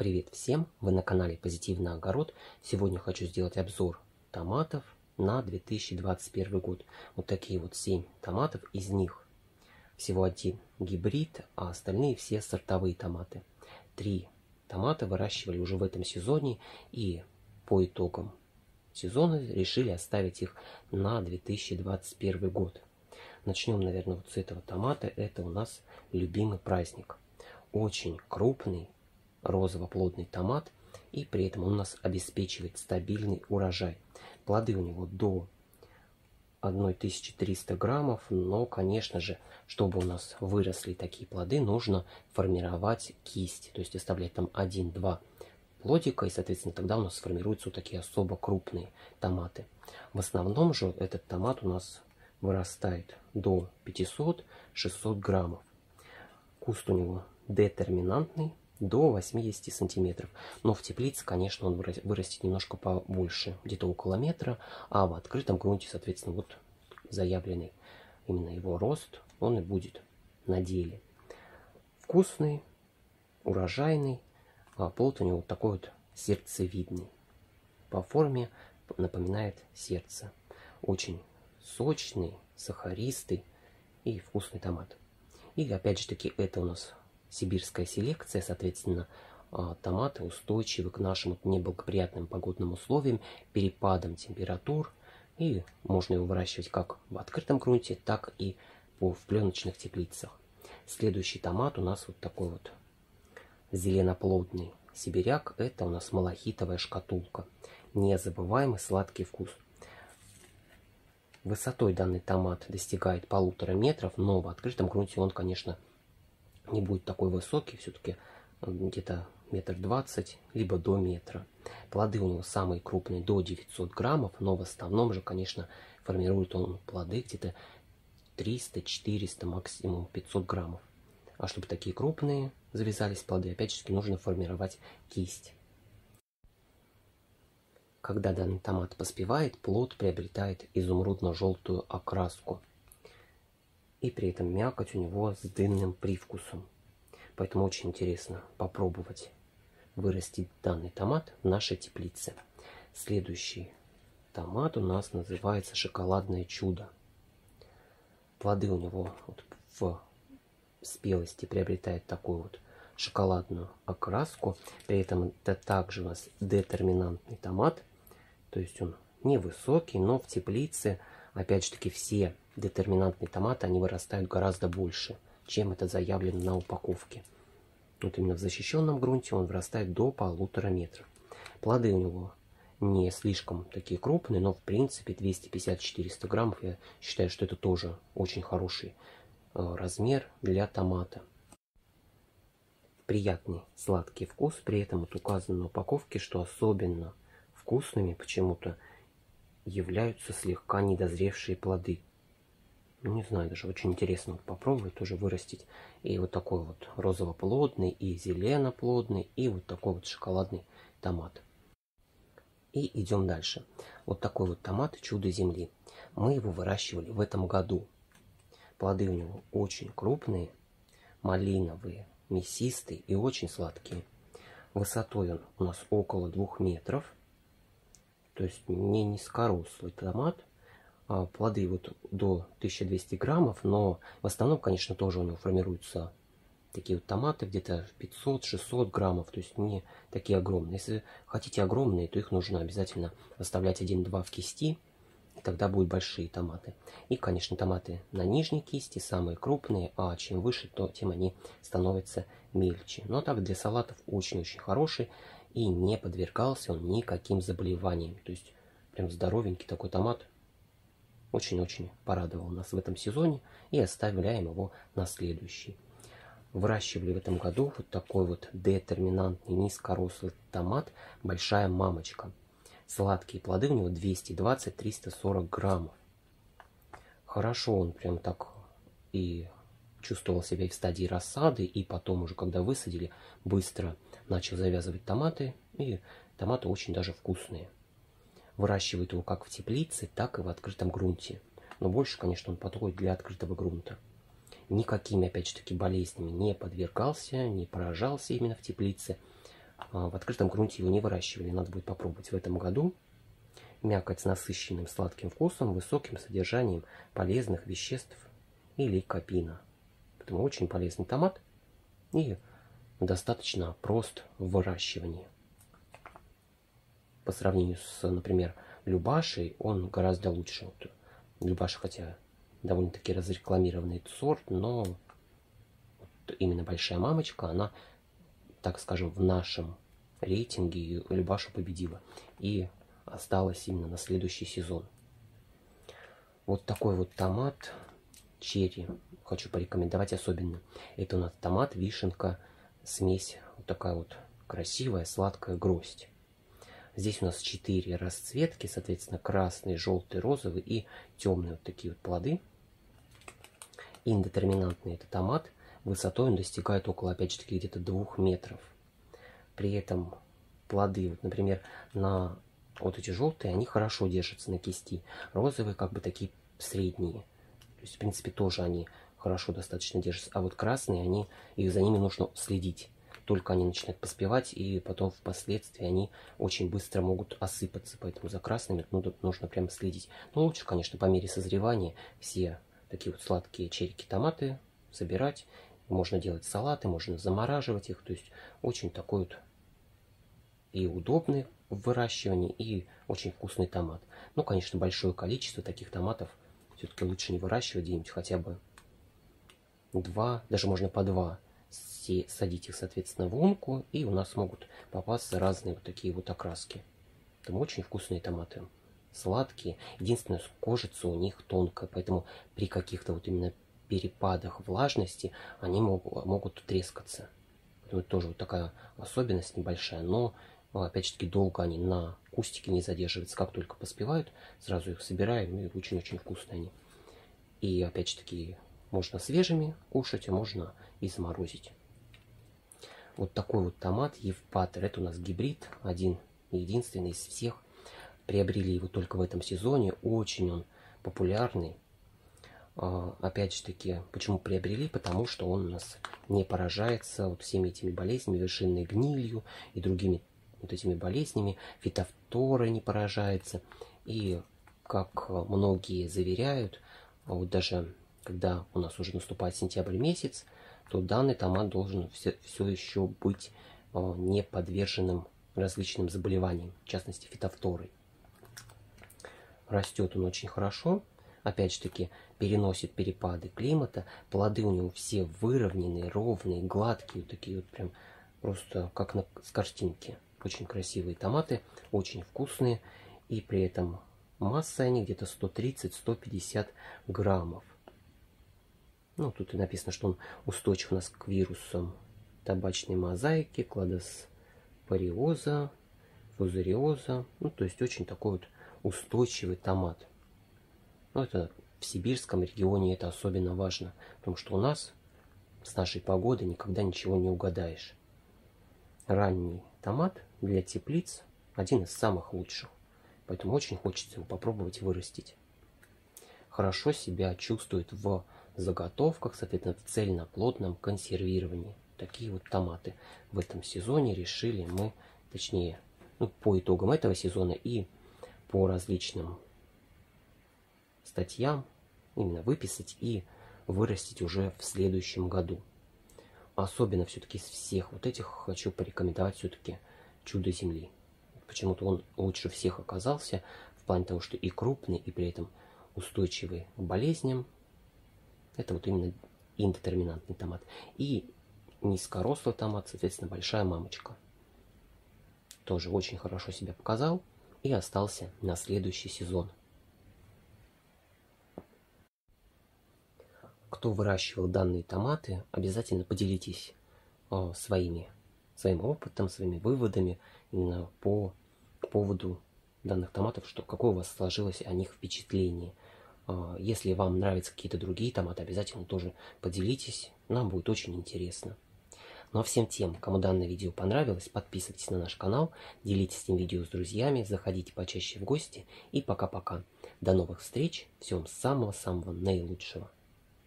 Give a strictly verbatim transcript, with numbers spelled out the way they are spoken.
Привет всем! Вы на канале Позитивный огород. Сегодня хочу сделать обзор томатов на две тысячи двадцать первый год. Вот такие вот семь томатов. Из них всего один гибрид, а остальные все сортовые томаты. Три томата выращивали уже в этом сезоне, и по итогам сезона решили оставить их на две тысячи двадцать первый год. Начнем, наверное, вот с этого томата. Это у нас любимый праздник. Очень крупный розово-плодный томат, и при этом он у нас обеспечивает стабильный урожай. Плоды у него до тысячи трёхсот граммов, но, конечно же, чтобы у нас выросли такие плоды, нужно формировать кисть, то есть оставлять там один-два плодика, и, соответственно, тогда у нас сформируются вот такие особо крупные томаты. В основном же этот томат у нас вырастает до пятисот-шестисот граммов. Куст у него детерминантный, до восьмидесяти сантиметров. Но в теплице, конечно, он вырастет немножко побольше, где-то около метра, а в открытом грунте, соответственно, вот заявленный именно его рост, он и будет на деле. Вкусный, урожайный, а плод у него вот такой вот сердцевидный. По форме напоминает сердце. Очень сочный, сахаристый и вкусный томат. И опять же таки, это у нас сибирская селекция, соответственно, томаты устойчивы к нашим неблагоприятным погодным условиям, перепадам температур, и можно его выращивать как в открытом грунте, так и в пленочных теплицах. Следующий томат у нас вот такой вот зеленоплодный сибиряк. Это у нас малахитовая шкатулка. Незабываемый сладкий вкус. Высотой данный томат достигает полутора метров, но в открытом грунте он, конечно, не будет такой высокий, все-таки где-то метр двадцать, либо до метра. Плоды у него самые крупные, до девятисот граммов, но в основном же, конечно, формирует он плоды где-то триста-четыреста, максимум пятьсот граммов. А чтобы такие крупные завязались плоды, опять же, нужно формировать кисть. Когда данный томат поспевает, плод приобретает изумрудно-желтую окраску. И при этом мякоть у него с дынным привкусом. Поэтому очень интересно попробовать вырастить данный томат в нашей теплице. Следующий томат у нас называется шоколадное чудо. Плоды у него вот в спелости приобретают такую вот шоколадную окраску. При этом это также у нас детерминантный томат. То есть он невысокий, но в теплице, опять же таки, все детерминантные томаты, они вырастают гораздо больше, чем это заявлено на упаковке. Вот именно в защищенном грунте он вырастает до полутора метров. Плоды у него не слишком такие крупные, но в принципе двести пятьдесят — четыреста граммов, я считаю, что это тоже очень хороший э, размер для томата. Приятный сладкий вкус, при этом вот указано на упаковке, что особенно вкусными почему-то являются слегка недозревшие плоды. Ну, не знаю, даже очень интересно вот попробовать тоже вырастить и вот такой вот розово-плодный, и зелено-плодный, и вот такой вот шоколадный томат. И идем дальше. Вот такой вот томат чудо земли. Мы его выращивали в этом году. Плоды у него очень крупные, малиновые, мясистые и очень сладкие. Высотой он у нас около двух метров. То есть не низкорослый томат. А плоды вот до тысячи двухсот граммов, но в основном, конечно, тоже у него формируются такие вот томаты где-то пятьсот-шестьсот граммов, то есть не такие огромные. Если хотите огромные, то их нужно обязательно оставлять один-два в кисти, и тогда будут большие томаты. И, конечно, томаты на нижней кисти самые крупные, а чем выше, то тем они становятся мельче. Но так для салатов очень-очень хороший, и не подвергался он никаким заболеваниям. То есть прям здоровенький такой томат. Очень-очень порадовал нас в этом сезоне, и оставляем его на следующий. Выращивали в этом году вот такой вот детерминантный низкорослый томат «Большая мамочка». Сладкие плоды у него двести двадцать — триста сорок граммов. Хорошо он прям так и чувствовал себя и в стадии рассады, и потом уже, когда высадили, быстро начал завязывать томаты, и томаты очень даже вкусные. Выращивают его как в теплице, так и в открытом грунте. Но больше, конечно, он подходит для открытого грунта. Никакими, опять же таки, болезнями не подвергался, не поражался именно в теплице. В открытом грунте его не выращивали, надо будет попробовать в этом году. Мякоть с насыщенным сладким вкусом, высоким содержанием полезных веществ и лейкопина. Поэтому очень полезный томат и достаточно прост в выращивании. По сравнению с, например, Любашей, он гораздо лучше. Вот Любаша, хотя довольно-таки разрекламированный сорт, но вот именно большая мамочка, она, так скажем, в нашем рейтинге Любашу победила и осталась именно на следующий сезон. Вот такой вот томат черри хочу порекомендовать особенно. Это у нас томат, вишенка, смесь, вот такая вот красивая сладкая гроздь. Здесь у нас четыре расцветки, соответственно, красный, желтый, розовый и темные вот такие вот плоды. Индетерминантный это томат. Высотой он достигает около, опять же таки, где-то двух метров. При этом плоды, вот, например, на вот эти желтые, они хорошо держатся на кисти. Розовые как бы такие средние. То есть, в принципе, тоже они хорошо достаточно держатся. А вот красные, они, их за ними нужно следить. Только они начинают поспевать, и потом впоследствии они очень быстро могут осыпаться. Поэтому за красными ну, нужно прямо следить. Но лучше, конечно, по мере созревания все такие вот сладкие черики томаты собирать. Можно делать салаты, можно замораживать их. То есть очень такой вот и удобный в выращивании, и очень вкусный томат. Ну, конечно, большое количество таких томатов все-таки лучше не выращивать где-нибудь, хотя бы два, даже можно по два. Садить их, соответственно, в лунку, и у нас могут попасться разные вот такие вот окраски. Там очень вкусные томаты. Сладкие. Единственное, кожица у них тонкая, поэтому при каких-то вот именно перепадах влажности они могут, могут трескаться. Поэтому это тоже вот такая особенность небольшая, но опять же таки долго они на кустике не задерживаются. Как только поспевают, сразу их собираем, и очень-очень вкусные они. И опять же таки можно свежими кушать, а можно и заморозить. Вот такой вот томат Евпатор. Это у нас гибрид, один единственный из всех. Приобрели его только в этом сезоне. Очень он популярный. А, опять же таки, почему приобрели? Потому что он у нас не поражается вот всеми этими болезнями, вершинной гнилью и другими вот этими болезнями. Фитофтора не поражается. И как многие заверяют, вот даже когда у нас уже наступает сентябрь месяц, то данный томат должен все, все еще быть э, не подверженным различным заболеваниям, в частности фитофторой. Растет он очень хорошо, опять же таки переносит перепады климата, плоды у него все выровненные, ровные, гладкие, вот такие вот прям просто как на, с картинки. Очень красивые томаты, очень вкусные, и при этом масса они где-то сто тридцать — сто пятьдесят граммов. Ну, тут и написано, что он устойчив у нас к вирусам табачной мозаики, кладоспориоза, фузариоза. Ну, то есть очень такой вот устойчивый томат. Ну, это в сибирском регионе это особенно важно, потому что у нас с нашей погодой никогда ничего не угадаешь. Ранний томат для теплиц один из самых лучших, поэтому очень хочется его попробовать вырастить. Хорошо себя чувствует в заготовках, соответственно, в цельноплотном консервировании. Такие вот томаты в этом сезоне решили мы, точнее, ну, по итогам этого сезона и по различным статьям именно выписать и вырастить уже в следующем году. Особенно все-таки из всех вот этих хочу порекомендовать все-таки чудо земли. Почему-то он лучше всех оказался в плане того, что и крупный, и при этом устойчивый к болезням. Это вот именно индетерминантный томат. И низкорослый томат, соответственно, большая мамочка. Тоже очень хорошо себя показал и остался на следующий сезон. Кто выращивал данные томаты, обязательно поделитесь о, своими, своим опытом, своими выводами именно по поводу данных томатов, что какое у вас сложилось о них впечатление. Если вам нравятся какие-то другие томаты, обязательно тоже поделитесь, нам будет очень интересно. Ну а всем тем, кому данное видео понравилось, подписывайтесь на наш канал, делитесь этим видео с друзьями, заходите почаще в гости и пока-пока. До новых встреч, всем самого-самого наилучшего.